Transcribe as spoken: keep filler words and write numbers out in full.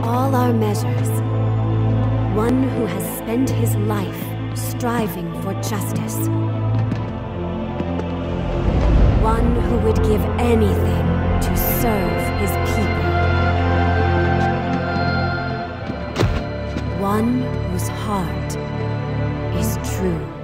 all our measures. One who has spent his life striving for justice. One who would give anything to serve his people. One whose heart is true.